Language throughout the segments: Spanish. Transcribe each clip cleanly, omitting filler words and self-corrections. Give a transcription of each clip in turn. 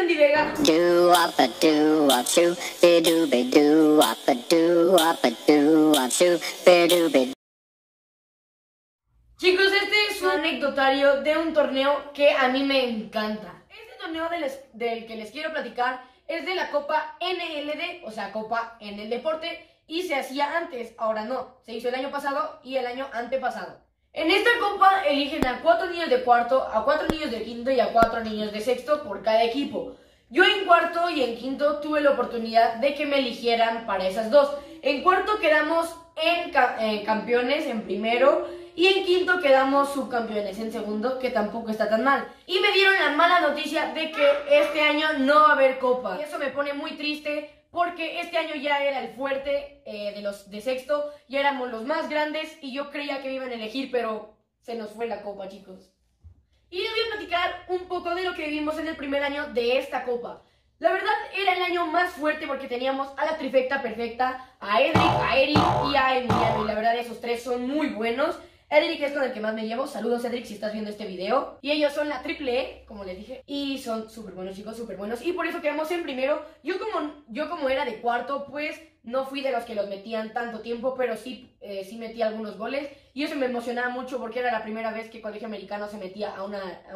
Andy Vega. Chicos, este es un anecdotario de un torneo que a mí me encanta. Este torneo del que les quiero platicar es de la Copa NLD, o sea, Copa en el Deporte, y se hacía antes, ahora no. Se hizo el año pasado y el año antepasado. En esta copa eligen a 4 niños de cuarto, a 4 niños de quinto y a 4 niños de sexto por cada equipo. Yo en cuarto y en quinto tuve la oportunidad de que me eligieran para esas dos. En cuarto quedamos en campeones en primero y en quinto quedamos subcampeones en segundo, que tampoco está tan mal. Y me dieron la mala noticia de que este año no va a haber copa. Y eso me pone muy triste porque este año ya era el fuerte de los de sexto, ya éramos los más grandes y yo creía que me iban a elegir, pero se nos fue la copa, chicos. Y les voy a platicar un poco de lo que vivimos en el primer año de esta copa. La verdad era el año más fuerte porque teníamos a la trifecta perfecta, a Edric, a Eric y a Emiliano. Y la verdad esos tres son muy buenos. Edric es con el que más me llevo. Saludos, Edric, si estás viendo este video. Y ellos son la triple E, como les dije. Y son súper buenos, chicos, súper buenos. Y por eso quedamos en primero. Yo como era de cuarto, pues no fui de los que los metían tanto tiempo, pero sí metí algunos goles. Y eso me emocionaba mucho porque era la primera vez que Colegio Americano se metía a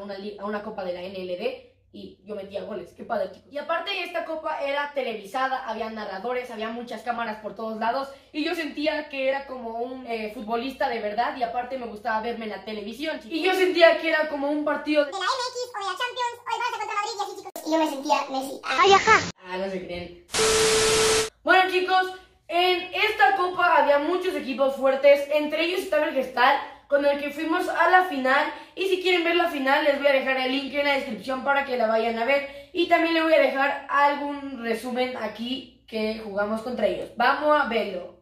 una copa de la NLD. Y yo metía goles, qué padre, chicos. Y aparte esta copa era televisada, había narradores, había muchas cámaras por todos lados. Y yo sentía que era como un futbolista de verdad. Y aparte me gustaba verme en la televisión, chicos. Y yo sentía que era como un partido de la MX o de la Champions o el Barça contra Madrid y así, chicos. Y yo me sentía Messi. ¡Ay, ajá! Ah, no se creen. Bueno, chicos, en esta copa había muchos equipos fuertes. Entre ellos estaba el Gestal, con el que fuimos a la final. Y si quieren ver la final, les voy a dejar el link en la descripción para que la vayan a ver. Y también les voy a dejar algún resumen aquí que jugamos contra ellos. Vamos a verlo.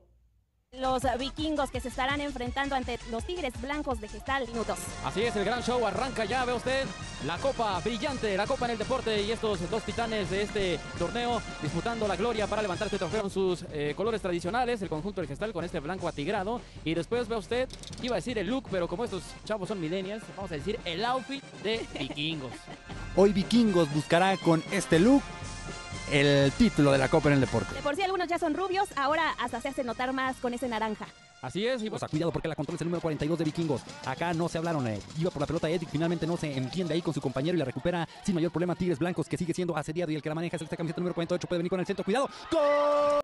Los vikingos que se estarán enfrentando ante los Tigres Blancos de Gestal. Minutos. Así es, el gran show arranca ya, ve usted, la copa brillante, la copa en el deporte y estos dos titanes de este torneo disputando la gloria para levantar este trofeo con sus colores tradicionales, el conjunto del Gestal con este blanco atigrado y después ve usted, iba a decir el look, pero como estos chavos son millennials, vamos a decir el outfit de vikingos. Hoy Vikingos buscará con este look el título de la Copa en el Deporte. De por sí algunos ya son rubios, ahora hasta se hace notar más con ese naranja. Así es. O sea, cuidado porque la control es el número 42 de Vikingos. Acá no se hablaron. Iba por la pelota Edric, finalmente no se entiende ahí con su compañero y la recupera sin mayor problema Tigres Blancos, que sigue siendo asediado y el que la maneja es esta camiseta número 48. Puede venir con el centro. Cuidado. ¡Gol!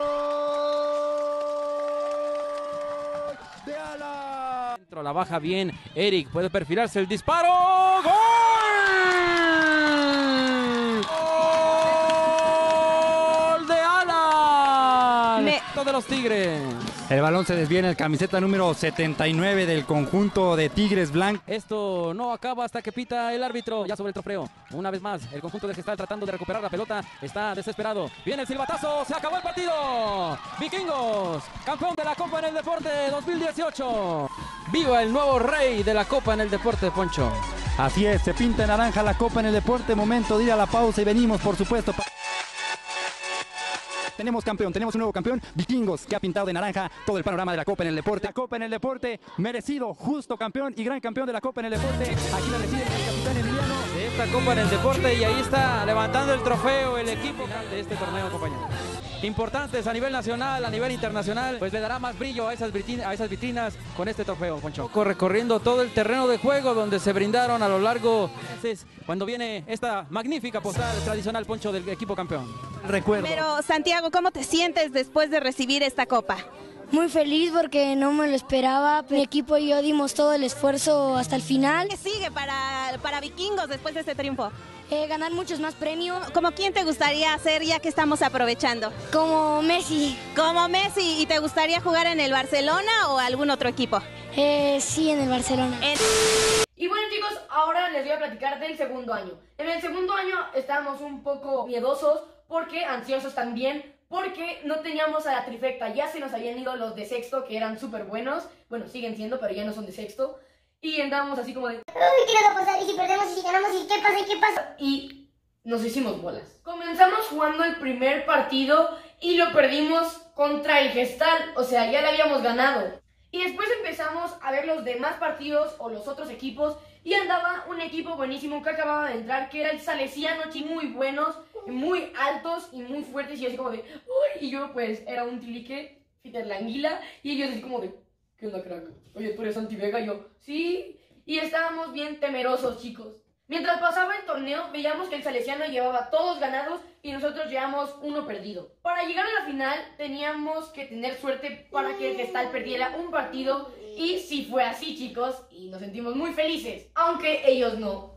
¡De Ala! La baja bien Eric, puede perfilarse el disparo. ¡Gol! De los Tigres. El balón se desvía en el camiseta número 79 del conjunto de Tigres Blancos. Esto no acaba hasta que pita el árbitro ya sobre el trofeo. Una vez más, el conjunto de Gestal tratando de recuperar la pelota. Está desesperado. Viene el silbatazo. Se acabó el partido. Vikingos, campeón de la Copa en el Deporte 2018. Viva el nuevo rey de la Copa en el Deporte, Poncho. Así es, se pinta en naranja la Copa en el Deporte. Momento de ir a la pausa y venimos, por supuesto. Tenemos campeón, tenemos un nuevo campeón, Vikingos, que ha pintado de naranja todo el panorama de la Copa en el Deporte. La Copa en el Deporte, merecido, justo campeón y gran campeón de la Copa en el Deporte. Aquí la recibe el capitán Emiliano. De esta Copa en el Deporte y ahí está levantando el trofeo el equipo de este torneo, compañeros. Importantes a nivel nacional, a nivel internacional, pues le dará más brillo a esas vitrinas con este trofeo, Poncho. Recorriendo todo el terreno de juego donde se brindaron a lo largo de meses, cuando viene esta magnífica postal tradicional, Poncho, del equipo campeón. Recuerdo. Pero Santiago, ¿cómo te sientes después de recibir esta copa? Muy feliz porque no me lo esperaba. Mi equipo y yo dimos todo el esfuerzo hasta el final. ¿Qué sigue para Vikingos después de este triunfo? Ganar muchos más premios. ¿Cómo quién te gustaría hacer ya que estamos aprovechando? Como Messi. Como Messi. ¿Y te gustaría jugar en el Barcelona o algún otro equipo? Sí, en el Barcelona. Y bueno, chicos, ahora les voy a platicar del segundo año. En el segundo año estábamos un poco miedosos, porque ansiosos también, porque no teníamos a la trifecta. Ya se nos habían ido los de sexto, que eran súper buenos. Bueno, siguen siendo, pero ya no son de sexto. Y andábamos así como de... ¿qué nos va a pasar? ¿Y si perdemos? ¿Y si ganamos? ¿Y qué pasa? ¿Y qué pasa? Y nos hicimos bolas. Comenzamos jugando el primer partido y lo perdimos contra el Gestal. O sea, ya lo habíamos ganado. Y después empezamos a ver los demás partidos o los otros equipos y andaba un equipo buenísimo que acababa de entrar, que era el Salesiano, muy buenos, muy altos y muy fuertes, y yo así como de, uy, y yo pues era un tilique, Peter la Anguila, y ellos así como de, ¿qué onda, crack? Oye, ¿tú eres Santi Vega? Y yo, sí, y estábamos bien temerosos, chicos. Mientras pasaba el torneo, veíamos que el Salesiano llevaba todos ganados y nosotros llevamos uno perdido. Para llegar a la final teníamos que tener suerte para que el Gestal perdiera un partido, y sí fue así, chicos, y nos sentimos muy felices, aunque ellos no.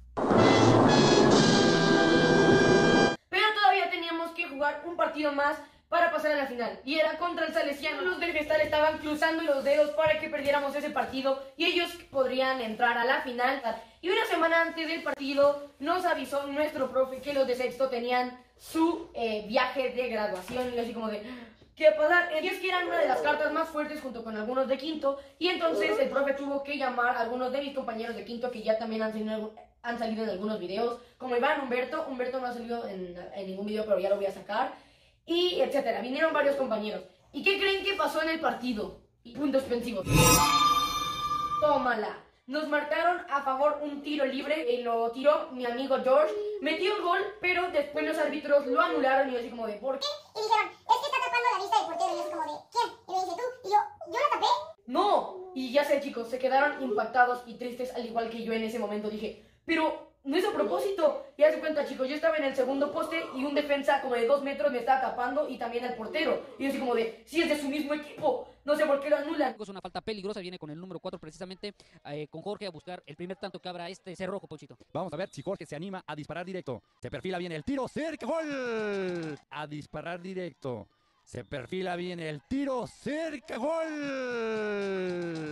Pero todavía teníamos que jugar un partido más para pasar a la final, y era contra el Salesiano. Los del Gestal estaban cruzando los dedos para que perdiéramos ese partido y ellos podrían entrar a la final. Y una semana antes del partido nos avisó nuestro profe que los de sexto tenían su viaje de graduación, y así como de, ¿qué va a pasar? Y es que eran una de las cartas más fuertes junto con algunos de quinto, y entonces el profe tuvo que llamar a algunos de mis compañeros de quinto que ya también han salido en algunos videos, como Iván, Humberto no ha salido en ningún video, pero ya lo voy a sacar, y etcétera. Vinieron varios compañeros. ¿Y qué creen que pasó en el partido? Y puntos suspensivos. Tómala. Nos marcaron a favor un tiro libre y lo tiró mi amigo George. Metió el gol, pero después los árbitros lo anularon y yo así como de, ¿por qué? Y dijeron, es que está tapando la vista del portero. Y yo así como de, ¿quién? Y me dice, ¿tú? Y yo la tapé. No. Y ya sé, chicos, se quedaron impactados y tristes al igual que yo en ese momento. Dije, pero no es a propósito. Y haz de cuenta, chicos, yo estaba en el segundo poste y un defensa como de 2 metros me estaba tapando, y también el portero. Y yo así como de, si es de su mismo equipo, no sé por qué lo anulan. Es una falta peligrosa, viene con el número 4 precisamente, con Jorge a buscar el primer tanto que abra este cerrojo, Ponchito. Vamos a ver si Jorge se anima a disparar directo. Se perfila bien el tiro, cerca, gol. A disparar directo. Se perfila bien el tiro, cerca, gol.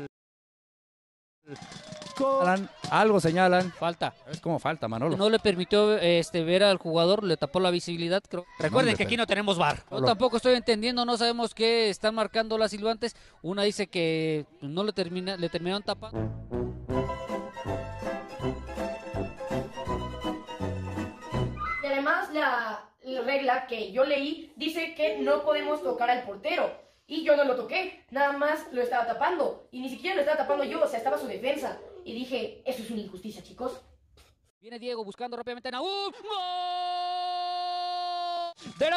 Algo señalan. Falta. Es como falta, Manolo. No le permitió ver al jugador, le tapó la visibilidad, creo. Recuerden que aquí no tenemos VAR. Yo tampoco estoy entendiendo, no sabemos qué están marcando las silbantes. Una dice que no le terminaron tapando. Y además la regla que yo leí dice que no podemos tocar al portero. Y yo no lo toqué, nada más lo estaba tapando. Y ni siquiera lo estaba tapando yo, o sea, estaba su defensa. Y dije, eso es una injusticia, chicos. Viene Diego buscando rápidamente a Naúl. ¡Gol! ¡De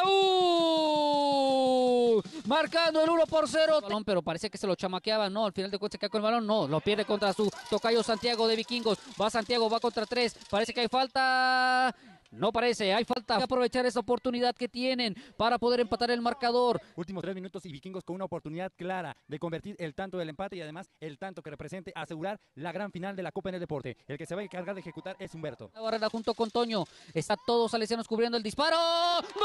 Naúl! Marcando el 1-0. Balón, pero parece que se lo chamaqueaba. No, al final de cuentas se queda con el balón. No, lo pierde contra su tocayo Santiago de Vikingos. Va Santiago, va contra 3. Parece que hay falta. No parece, hay falta. Hay que aprovechar esa oportunidad que tienen para poder empatar el marcador. Últimos 3 minutos y Vikingos con una oportunidad clara de convertir el tanto del empate y además el tanto que represente asegurar la gran final de la Copa en el Deporte. El que se va a encargar de ejecutar es Humberto. La barrera junto con Toño. Está todos salesianos cubriendo el disparo. ¡Gol!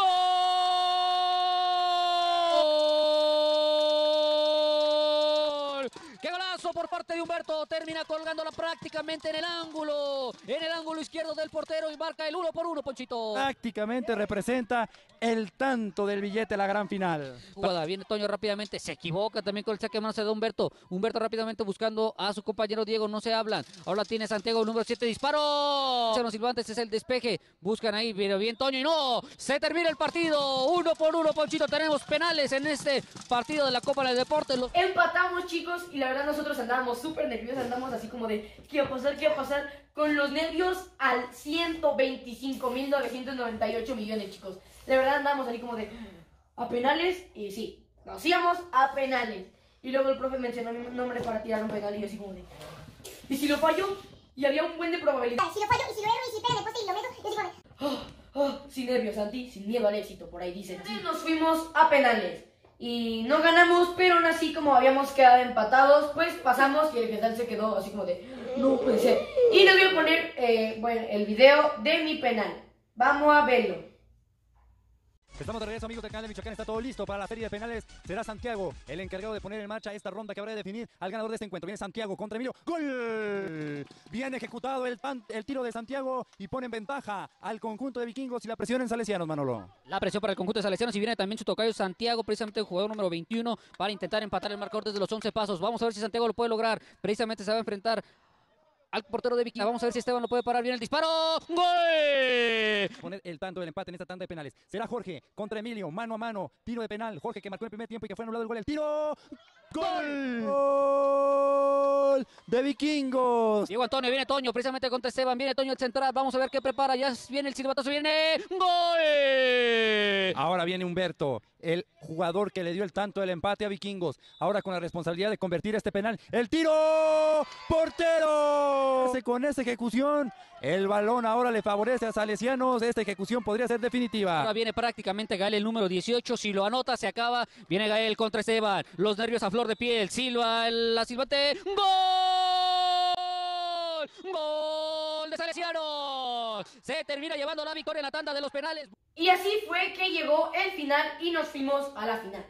¡Qué golazo por parte de Humberto! Termina colgándola prácticamente en el ángulo izquierdo del portero y marca el 1-1, Ponchito. Prácticamente representa el tanto del billete la gran final. Jugada, viene Toño rápidamente, se equivoca también con el saque de manos de Humberto. Humberto rápidamente buscando a su compañero Diego, no se hablan. Ahora tiene Santiago el número 7, disparo. Los silbantes es el despeje, buscan ahí, pero bien Toño y no, se termina el partido, 1-1, Ponchito. Tenemos penales en este partido de la Copa del Deporte. Empatamos, chicos, y la verdad nosotros andábamos súper nerviosos, andamos así como de, ¿qué va a pasar? ¿Qué va a pasar? Con los nervios al 125.998 millones, chicos. La verdad andamos así como de, ¿a penales? Y sí, nos íbamos a penales. Y luego el profe mencionó mi nombre para tirar un penal y yo así como de, ¿y si lo fallo? Y había un buen de probabilidad. Si lo fallo, y si lo erro, y si pega en el poste y lo meto, yo así como de, sin nervios, Santi, sin miedo al éxito, por ahí dicen. Sí, nos fuimos a penales. Y no ganamos, pero aún así, como habíamos quedado empatados, pues pasamos y el Gestal se quedó así como de, no puede ser. Y les voy a poner el video de mi penal. Vamos a verlo. Estamos de regreso, amigos del canal de Michoacán. Está todo listo para la serie de penales. Será Santiago el encargado de poner en marcha esta ronda que habrá de definir al ganador de este encuentro. Viene Santiago contra Emilio. ¡Gol! Bien ejecutado el tiro de Santiago y pone en ventaja al conjunto de Vikingos y la presión en Salesianos, Manolo. La presión para el conjunto de Salesianos y viene también su tocayo Santiago, precisamente el jugador número 21, para intentar empatar el marcador desde los 11 pasos. Vamos a ver si Santiago lo puede lograr. Precisamente se va a enfrentar al portero de Vikingos. Vamos a ver si Esteban lo puede parar. Bien el disparo. ¡Gol! poner el tanto del empate en esta tanda de penales. Será Jorge contra Emilio, mano a mano, tiro de penal. Jorge que marcó en el primer tiempo y que fue anulado el gol. El tiro. ¡Gol! ¡Gol de Vikingos! Diego Antonio, viene Toño, precisamente contra Esteban, viene Toño el central, vamos a ver qué prepara, ya viene el silbatazo, viene ¡gol! Ahora viene Humberto, el jugador que le dio el tanto del empate a Vikingos, ahora con la responsabilidad de convertir este penal, ¡el tiro! ¡Portero! Con esta ejecución, el balón ahora le favorece a Salesianos, esta ejecución podría ser definitiva. Ahora viene prácticamente Gael el número 18, si lo anota se acaba, viene Gael contra Esteban, los nervios a flor de piel, Silva, la silbate, ¡gol! ¡Gol de Salesianos! Se termina llevando la victoria en la tanda de los penales. Y así fue que llegó el final y nos fuimos a la final.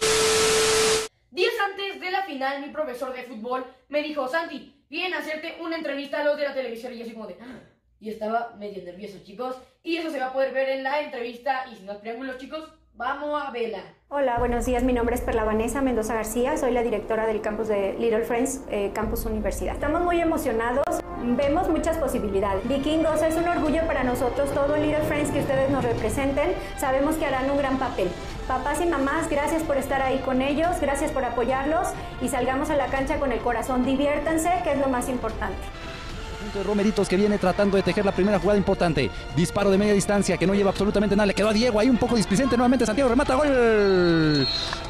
Días antes de la final, mi profesor de fútbol me dijo: Santi, vienen a hacerte una entrevista a los de la televisión. Y yo así como de... Y estaba medio nervioso, chicos. Y eso se va a poder ver en la entrevista. Y sin más preámbulos, chicos, vamos a verla. Hola, buenos días. Mi nombre es Perla Vanessa Mendoza García. Soy la directora del campus de Little Friends, Campus Universidad. Estamos muy emocionados. Vemos muchas posibilidades. Vikingos es un orgullo para nosotros, todo Little Friends que ustedes nos representen. Sabemos que harán un gran papel. Papás y mamás, gracias por estar ahí con ellos, gracias por apoyarlos y salgamos a la cancha con el corazón. Diviértanse, que es lo más importante. De Romeritos que viene tratando de tejer la primera jugada importante. Disparo de media distancia que no lleva absolutamente nada. Le quedó a Diego ahí un poco displicente. Nuevamente Santiago remata. ¡Gol!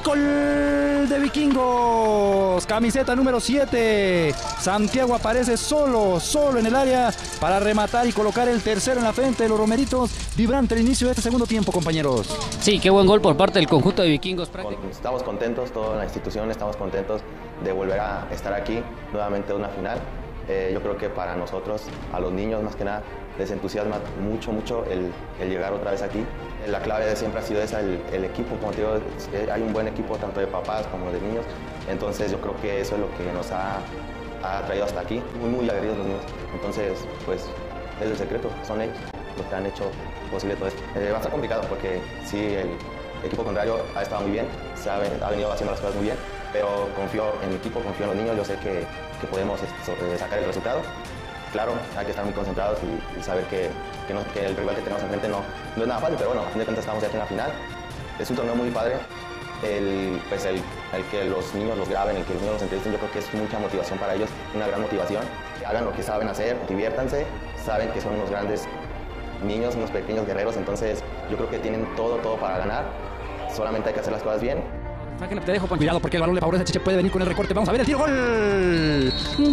¡Gol de Vikingos! Camiseta número 7. Santiago aparece solo en el área para rematar y colocar el tercero en la frente de los Romeritos. Vibrante el inicio de este segundo tiempo, compañeros. Sí, qué buen gol por parte del conjunto de Vikingos. Estamos contentos, toda la institución estamos contentos de volver a estar aquí nuevamente en una final. Yo creo que para nosotros, a los niños más que nada, les entusiasma mucho el llegar otra vez aquí. La clave siempre ha sido esa, el equipo, como te digo, hay un buen equipo tanto de papás como de niños, entonces yo creo que eso es lo que nos ha traído hasta aquí, muy aguerridos los niños, entonces pues es el secreto, son ellos los que han hecho posible todo esto. Va a estar complicado porque sí, el equipo contrario ha estado muy bien, ha venido haciendo las cosas muy bien, pero confío en mi equipo, confío en los niños, yo sé que podemos sacar el resultado. Claro, hay que estar muy concentrados y saber que el rival que tenemos enfrente no es nada fácil, pero bueno, a fin de cuentas estamos aquí en la final. Es un torneo muy padre, el que los niños los graben, el que los niños los entrevisten, yo creo que es mucha motivación para ellos, una gran motivación. Hagan lo que saben hacer, diviértanse, saben que son unos grandes niños, unos pequeños guerreros, entonces yo creo que tienen todo para ganar, solamente hay que hacer las cosas bien. Te dejo, cuidado porque el balón le favorece a Cheche, puede venir con el recorte, vamos a ver el tiro, ¡gol!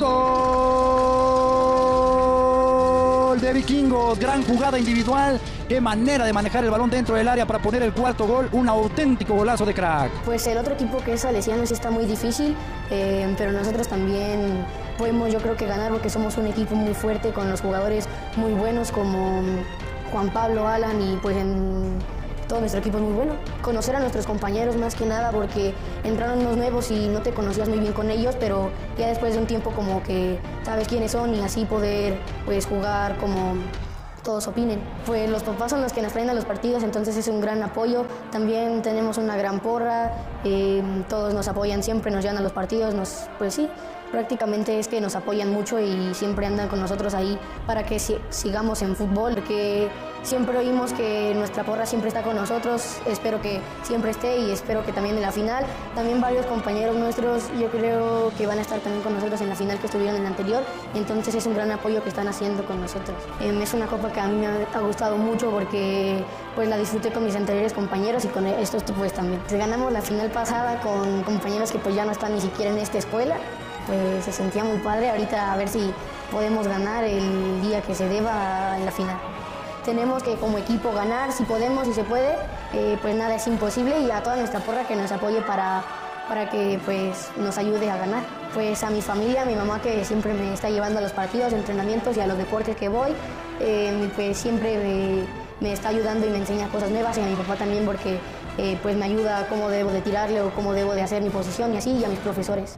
¡Gol de Vikingos! Gran jugada individual, qué manera de manejar el balón dentro del área para poner el cuarto gol, un auténtico golazo de crack. Pues el otro equipo que es Salesianos está muy difícil, pero nosotros también podemos, yo creo que ganar porque somos un equipo muy fuerte con los jugadores muy buenos como Juan Pablo, Alan y pues todo nuestro equipo es muy bueno. Conocer a nuestros compañeros más que nada porque entraron unos nuevos y no te conocías muy bien con ellos, pero ya después de un tiempo como que sabes quiénes son y así poder pues jugar como todos opinen. Pues los papás son los que nos traen a los partidos, entonces es un gran apoyo. También tenemos una gran porra, todos nos apoyan siempre, nos llevan a los partidos, pues sí. Prácticamente es que nos apoyan mucho y siempre andan con nosotros ahí para que sigamos en fútbol, porque siempre oímos que nuestra porra siempre está con nosotros, espero que siempre esté y espero que también en la final. También varios compañeros nuestros yo creo que van a estar también con nosotros en la final que estuvieron en la anterior, entonces es un gran apoyo que están haciendo con nosotros. Es una copa que a mí me ha gustado mucho porque pues la disfruté con mis anteriores compañeros y con estos pues también. Ganamos la final pasada con compañeros que pues ya no están ni siquiera en esta escuela. Pues se sentía muy padre, ahorita a ver si podemos ganar el día que se deba en la final. Tenemos que como equipo ganar, si podemos, si se puede, pues nada es imposible y a toda nuestra porra que nos apoye para que pues nos ayude a ganar. Pues a mi familia, a mi mamá que siempre me está llevando a los partidos, entrenamientos y a los deportes que voy, pues siempre me está ayudando y me enseña cosas nuevas y a mi papá también porque pues me ayuda cómo debo de tirarle o cómo debo de hacer mi posición y así, y a mis profesores.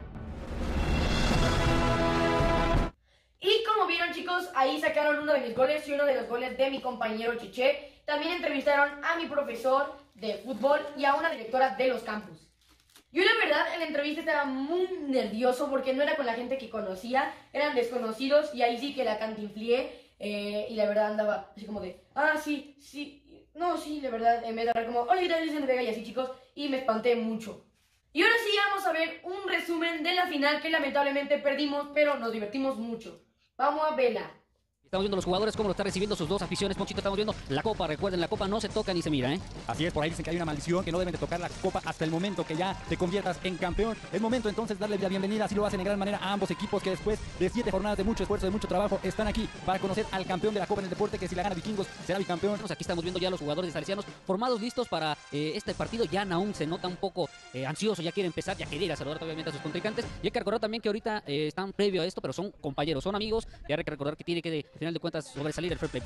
Y como vieron, chicos, ahí sacaron uno de mis goles y uno de los goles de mi compañero Cheche. También entrevistaron a mi profesor de fútbol y a una directora de los campus. Yo la verdad en la entrevista estaba muy nervioso porque no era con la gente que conocía, eran desconocidos y ahí sí que la cantinflié. y la verdad andaba así como de, no, la verdad, en vez de hablar como, hola, ¿qué tal? Soy Santi Vega y así, chicos, y me espanté mucho. Y ahora sí vamos a ver un resumen de la final que lamentablemente perdimos, pero nos divertimos mucho. Vamos a verla. Estamos viendo los jugadores cómo lo están recibiendo sus dos aficiones. Ponchito, estamos viendo la copa. Recuerden, la copa no se toca ni se mira, ¿eh? Así es, por ahí dicen que hay una maldición, que no deben de tocar la copa hasta el momento que ya te conviertas en campeón. Es momento entonces darle la bienvenida, así lo hacen en gran manera a ambos equipos que después de 7 jornadas de mucho esfuerzo, de mucho trabajo, están aquí para conocer al campeón de la copa en el deporte, que si la gana Vikingos será bicampeón. Aquí estamos viendo ya los jugadores de Salesianos formados, listos para este partido. Ya Nahum se nota un poco ansioso, ya quiere empezar, ya quiere ir a saludar obviamente a sus contrincantes. Y hay que recordar también que ahorita están previo a esto, pero son compañeros, son amigos. Y hay que recordar que tiene que, al final de cuentas, sobresalir el fair play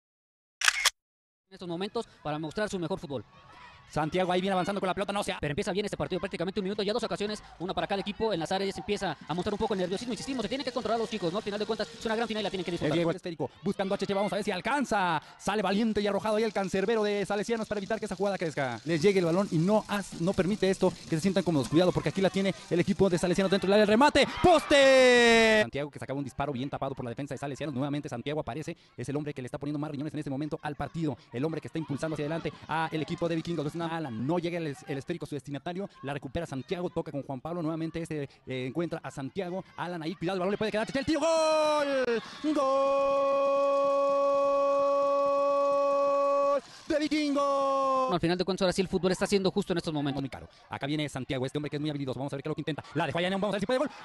en estos momentos para mostrar su mejor fútbol. Santiago ahí viene avanzando con la pelota, no sea. Pero empieza bien este partido, prácticamente un minuto, ya 2 ocasiones, una para cada equipo. En las áreas se empieza a mostrar un poco el nerviosismo. Insistimos, se tienen que controlar los chicos, ¿no? Al final de cuentas, es una gran final y la tienen que disfrutar. El Diego esférico, buscando a Cheche, vamos a ver si alcanza. Sale valiente y arrojado ahí el cancerbero de Salesianos para evitar que esa jugada crezca. Les llegue el balón y no permite esto, que se sientan cómodos. Cuidado, porque aquí la tiene el equipo de Salesianos dentro del área. El remate, ¡poste! Santiago, que sacaba un disparo bien tapado por la defensa de Salesianos. Nuevamente Santiago aparece, es el hombre que le está poniendo más riñones en este momento al partido. El hombre que está impulsando hacia adelante al equipo de Vikingos. No llega el esférico, su destinatario, la recupera Santiago, toca con Juan Pablo, nuevamente encuentra a Santiago, Alan ahí, cuidado, el balón le puede quedar, el tiro, ¡gol! ¡Gol! ¡De Vikingos! Al final de cuentas, ahora sí el fútbol está siendo justo en estos momentos. Muy caro. Acá viene Santiago, este hombre que es muy habilidoso, vamos a ver qué es lo que intenta, la dejó allá, vamos a ver si puede, ¡gol!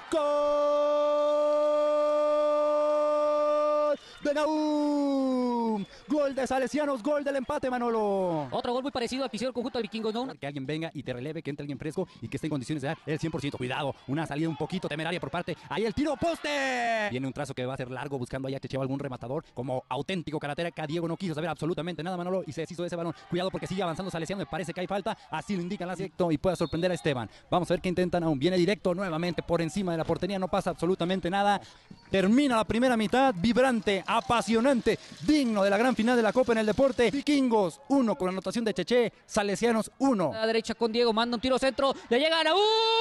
¡Gol! ¡De Nahum! Gol de Salesianos, gol del empate, Manolo. Otro gol muy parecido al que hicieron el conjunto de Vikingos, ¿no? Que alguien venga y te releve, que entre alguien fresco y que esté en condiciones de dar el 100%. Cuidado, una salida un poquito temeraria por parte. Ahí el tiro, poste. Viene un trazo que va a ser largo, buscando ahí a Cheche algún rematador. Como auténtico karateka, Diego no quiso saber absolutamente nada, Manolo, y se deshizo de ese balón. Cuidado porque sigue avanzando Salesiano, me parece que hay falta. Así lo indican la directo y puede sorprender a Esteban. Vamos a ver qué intentan aún. Viene directo nuevamente por encima de la portería, no pasa absolutamente nada. Termina la primera mitad, vibrante, apasionante, digno de la gran final de la Copa en el deporte. Vikingos 1 con anotación de Cheche, Salesianos 1. A la derecha con Diego, manda un tiro centro, le llega a Nahum.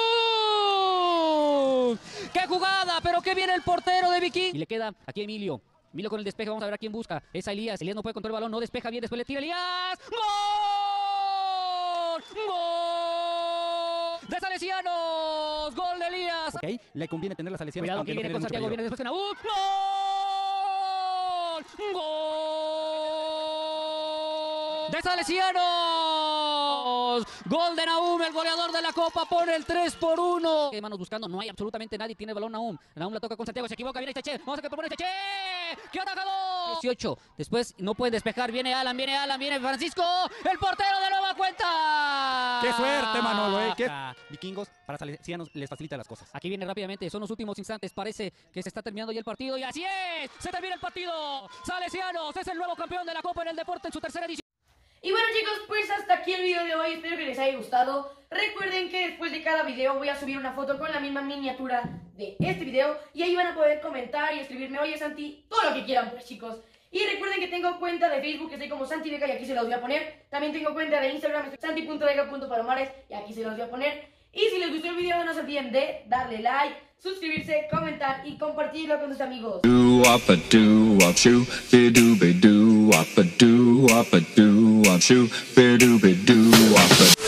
¡Qué jugada! Pero qué viene el portero de Vikingos. Y le queda aquí Emilio. Emilio con el despeje, vamos a ver a quién busca. Es a Elías. Elías no puede controlar el balón, no despeja bien, después le tira Elías. ¡Gol! ¡Gol! ¡De Salesianos! ¡Gol de Elías! Ok, le conviene tener la Salesianos. Cuidado que viene con Santiago, viene después de Nahum. ¡Gol! ¡Gol! ¡De Salesianos! Gol de Nahum, el goleador de la Copa, pone el 3-1. De manos buscando, no hay absolutamente nadie, tiene el balón Nahum. Nahum la toca con Santiago, se equivoca, viene Cheche. Vamos a que propone Cheche. ¡Qué atajador! 18, después no pueden despejar, viene Alan, viene Francisco. El portero de nueva cuenta. ¡Qué suerte, Manolo! ¿Qué? Vikingos para Salesianos les facilita las cosas. Aquí viene rápidamente, son los últimos instantes, parece que se está terminando ya el partido. Y así es, se termina el partido. Salesianos es el nuevo campeón de la Copa en el deporte en su tercera edición. Y bueno, chicos, pues hasta aquí el video de hoy, espero que les haya gustado. Recuerden que después de cada video voy a subir una foto con la misma miniatura de este video y ahí van a poder comentar y escribirme, oye Santi, todo lo que quieran pues, chicos. Y recuerden que tengo cuenta de Facebook, que estoy como Santi Vega y aquí se los voy a poner. También tengo cuenta de Instagram, santi.vega.palomares y aquí se los voy a poner. Y si les gustó el video no se olviden de darle like, suscribirse, comentar y compartirlo con sus amigos. Do